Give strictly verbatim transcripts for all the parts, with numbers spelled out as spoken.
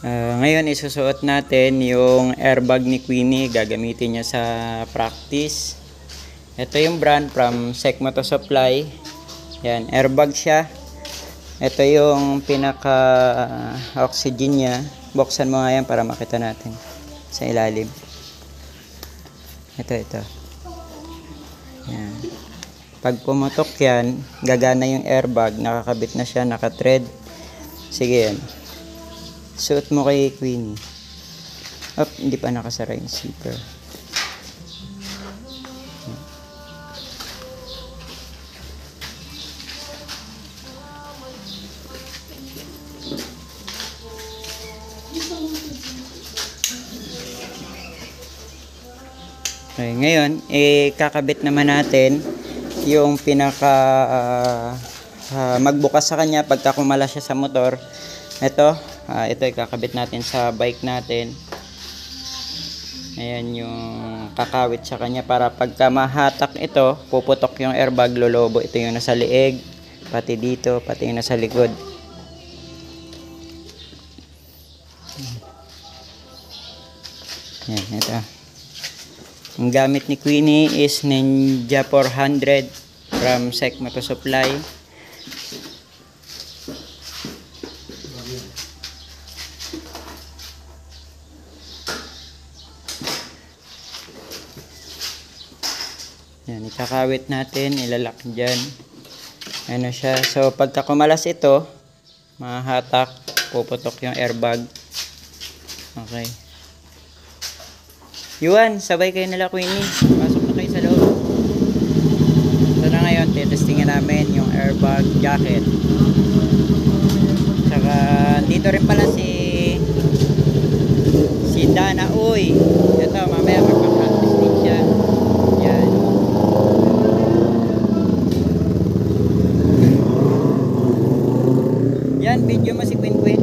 Uh, ngayon isusuot natin yung airbag ni Queenie, gagamitin niya sa practice. Ito yung brand from Sec Moto Supply. Yan, airbag siya. Ito yung pinaka uh, oxygen niya. Buksan mo nga yan para makita natin sa ilalim. Ito, ito. Yan. Pag pumutok yan, gagana yung airbag, nakakabit na siya, naka-thread. Sige yan. Suot mo kay Queenie. Op, hindi pa nakasara yung zipper. Okay, ngayon, eh, kakabit naman natin yung pinaka uh, uh, magbukas sa kanya pagka kumala siya sa motor. Ito, uh, ito ikakabit natin sa bike natin. Ayan yung kakawit sa kanya para pagka mahatak ito, puputok yung airbag, lolobo. Ito yung nasa liig, pati dito, pati yung nasa likod. Ayan, ito. Ang gamit ni Queenie is Ninja four hundred from Sec Moto Supply. Yan, ikakawit natin, ilalak dyan. Ano siya. So, pagka kumalas ito, mahahatak, puputok yung airbag. Okay. Yuan, sabay kayo nila Queenie. Pasok na kayo sa loob. Ito na ngayon, titestingin namin yung airbag jacket. Tsaka, dito rin pala si si Dana Uy. Ito, mamaya magpa-practice din siya. Yan. Yan, video mo si Queen Queen.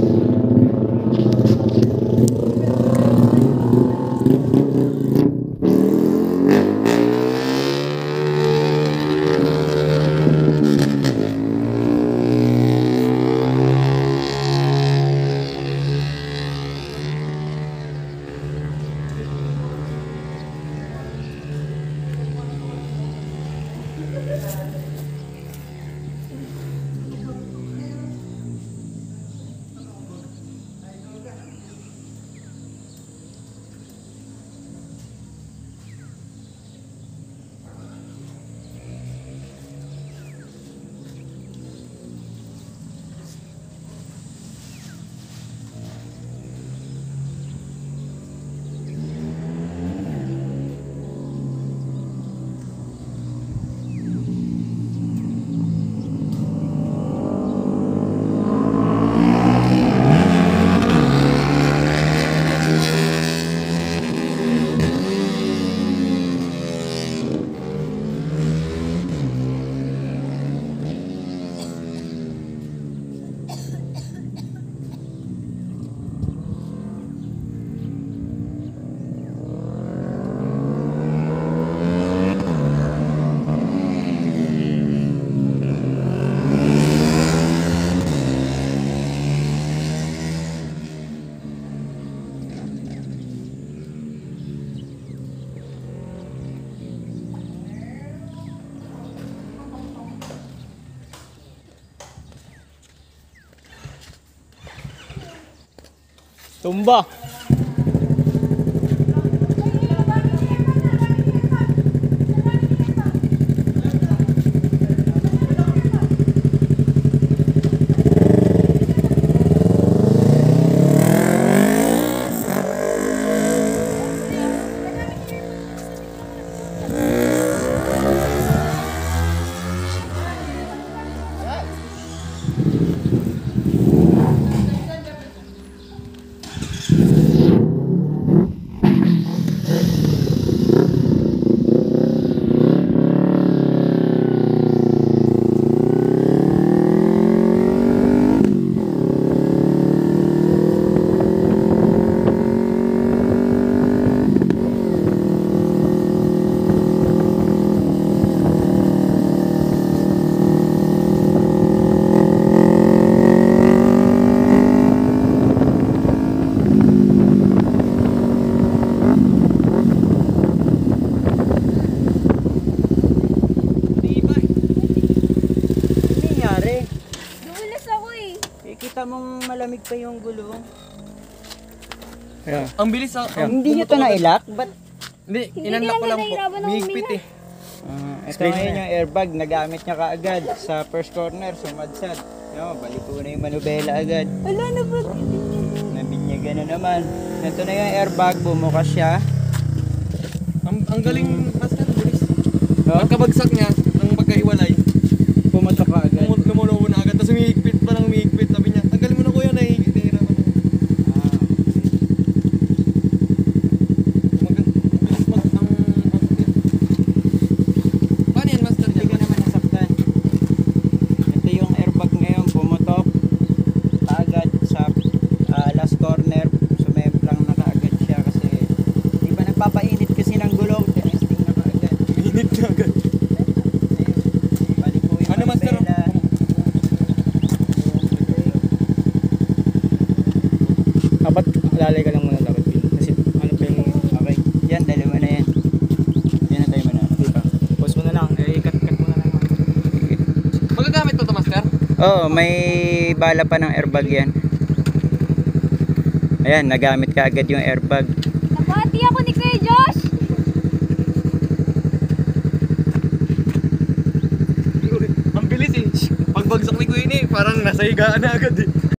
Tumba. yung gulong. Ayan. Ang bilis ah. Ayan. Hindi nyo to na-ilock? Ba't? Hindi, Hindi inunlock ko kailangan lang po. nahihirapan ng Mahigpit huminga. eh. Ah, ito Space ngayon na. yung airbag, nagamit niya kaagad sa first corner, sumadsad. No, balik ko na yung manubela agad. Wala na ba? Nabinyagan na naman. Ito na yung airbag, bumukas siya. Ang, ang galing, master, bilis. Oh, Pagkabagsak niya, nang pagkahiwalay, pumatok ka agad. Lumul- lumulo na agad, tapos umihigpit pa lang umihigpit. Sabi niya, tanggalin mo na kuya, nahihigpit, nahihirapan ako. Ah, Mag- ang bilis mag, ang, ang, paano yan, master? hindi ka naman nasaktan. Ito yung airbag ngayon, pumutok kaagad sa ah, last corner. Sumemplang na kaagad siya kasi di ba nagpapainit kasi ng gulong, tinesting na kaagad. Init na agad. Ayun, balik ko yung Ano, master? manubela. Dapat lalay ka lang muna dapat. Bill. Kasi ano pa yung... Okay, yan, dalawa na yan. Yan na tayo manalo. Di ba? Pause mo na lang. Eh, cut-cut mo na lang. Magagamit pa ito, master? Oo, oh, may bala pa ng airbag yan. Ayan, nagamit ka agad yung airbag. Nabati ako ni Kuya Josh. Ang bilis eh. Pagbagsak ni Queenie, parang nasa higaan na agad eh.